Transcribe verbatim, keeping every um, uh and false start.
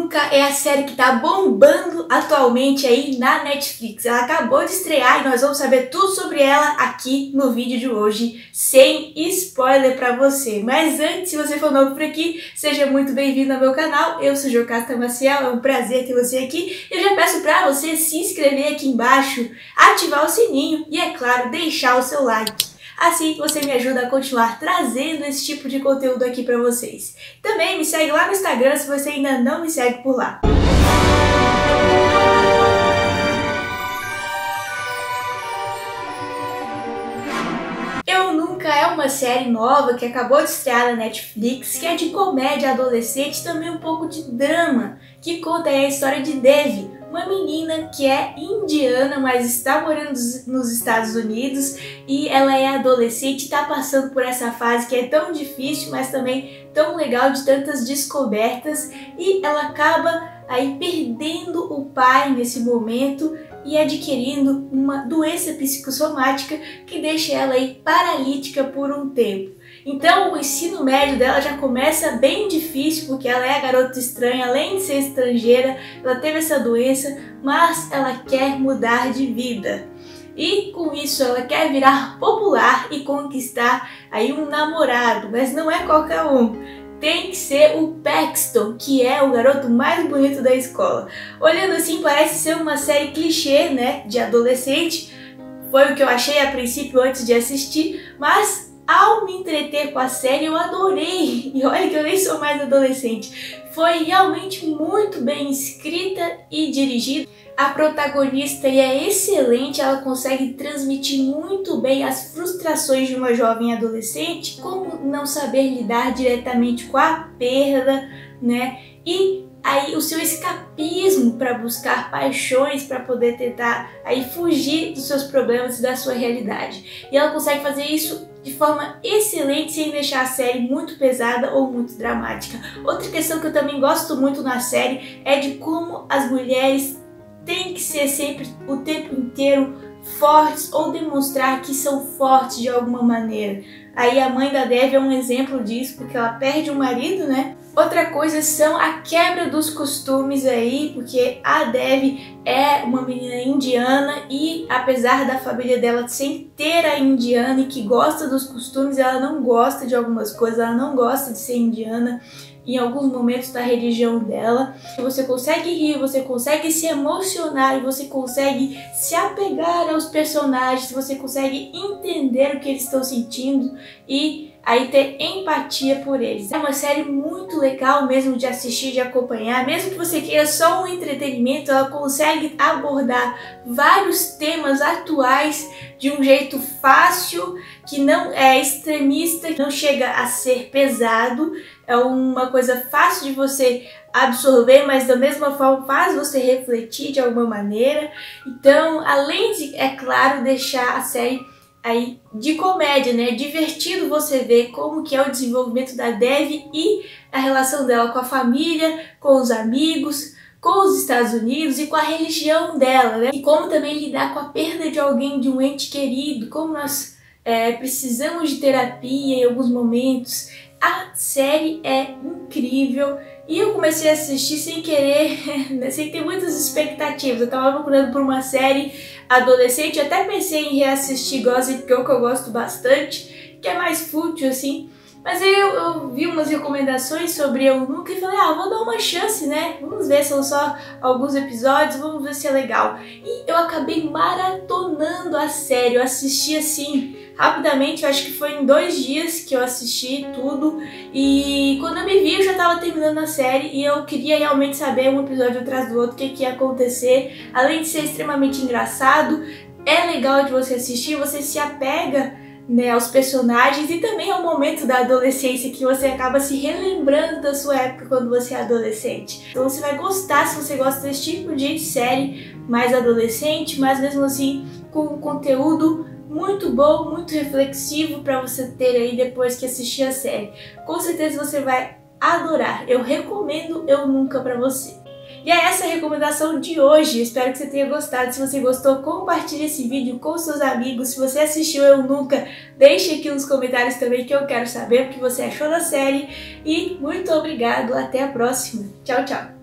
Nunca é a série que tá bombando atualmente aí na Netflix. Ela acabou de estrear e nós vamos saber tudo sobre ela aqui no vídeo de hoje, sem spoiler pra você. Mas antes, se você for novo por aqui, seja muito bem-vindo ao meu canal. Eu sou Jocasta Maciel, é um prazer ter você aqui. Eu já peço pra você se inscrever aqui embaixo, ativar o sininho e, é claro, deixar o seu like. Assim você me ajuda a continuar trazendo esse tipo de conteúdo aqui pra vocês. Também me segue lá no Instagram se você ainda não me segue por lá. Eu Nunca é uma série nova que acabou de estrear na Netflix, que é de comédia adolescente e também um pouco de drama, que conta aí a história de Devi, uma menina que é indiana, mas está morando nos Estados Unidos e ela é adolescente e está passando por essa fase que é tão difícil, mas também tão legal, de tantas descobertas, e ela acaba aí perdendo o pai nesse momento e adquirindo uma doença psicossomática que deixa ela aí paralítica por um tempo. Então o ensino médio dela já começa bem difícil, porque ela é a garota estranha, além de ser estrangeira, ela teve essa doença, mas ela quer mudar de vida. E com isso ela quer virar popular e conquistar aí um namorado, mas não é qualquer um. Tem que ser o Paxton, que é o garoto mais bonito da escola. Olhando assim, parece ser uma série clichê, né, de adolescente. Foi o que eu achei a princípio antes de assistir, mas ao me entreter com a série eu adorei. E olha que eu nem sou mais adolescente. Foi realmente muito bem escrita e dirigida. A protagonista é excelente, ela consegue transmitir muito bem as frustrações de uma jovem adolescente, como não saber lidar diretamente com a perda, né? E aí o seu escapismo para buscar paixões, para poder tentar aí fugir dos seus problemas e da sua realidade. E ela consegue fazer isso de forma excelente, sem deixar a série muito pesada ou muito dramática. Outra questão que eu também gosto muito na série é de como as mulheres tem que ser sempre, o tempo inteiro, fortes ou demonstrar que são fortes de alguma maneira. Aí a mãe da Devi é um exemplo disso, porque ela perde o marido, né? Outra coisa são a quebra dos costumes aí, porque a Devi é uma menina indiana e apesar da família dela ser inteira indiana e que gosta dos costumes, ela não gosta de algumas coisas, ela não gosta de ser indiana em alguns momentos da religião dela. Você consegue rir, você consegue se emocionar e você consegue se apegar aos personagens, você consegue entender o que eles estão sentindo e aí ter empatia por eles. É uma série muito legal mesmo de assistir, de acompanhar, mesmo que você queira só um entretenimento, ela consegue abordar vários temas atuais de um jeito fácil, que não é extremista, não chega a ser pesado, é uma coisa fácil de você absorver, mas da mesma forma faz você refletir de alguma maneira. Então, além de, é claro, deixar a série aí de comédia, né? É divertido você ver como que é o desenvolvimento da Devi e a relação dela com a família, com os amigos, com os Estados Unidos e com a religião dela, né? E como também lidar com a perda de alguém, de um ente querido, como nós é, precisamos de terapia em alguns momentos. A série é incrível e eu comecei a assistir sem querer, sem ter muitas expectativas. Eu tava procurando por uma série adolescente, até pensei em reassistir Gossip Girl, que eu gosto bastante, que é mais fútil assim. Mas aí eu, eu vi umas recomendações sobre Eu Nunca e falei, ah, vou dar uma chance, né? Vamos ver, são só alguns episódios, vamos ver se é legal. E eu acabei maratonando a série, eu assisti assim, rapidamente, eu acho que foi em dois dias que eu assisti tudo. E quando eu me vi, eu já tava terminando a série e eu queria realmente saber um episódio atrás do outro, o que, que ia acontecer. Além de ser extremamente engraçado, é legal de você assistir, você se apega, né, aos personagens e também ao momento da adolescência, que você acaba se relembrando da sua época quando você é adolescente. Então você vai gostar se você gosta desse tipo de série mais adolescente, mas mesmo assim com um conteúdo muito bom, muito reflexivo para você ter aí depois que assistir a série. Com certeza você vai adorar. Eu recomendo Eu Nunca para você. E é essa a recomendação de hoje, espero que você tenha gostado. Se você gostou, compartilhe esse vídeo com seus amigos. Se você assistiu Eu Nunca, deixe aqui nos comentários também, que eu quero saber o que você achou da série. E muito obrigado, até a próxima. Tchau, tchau!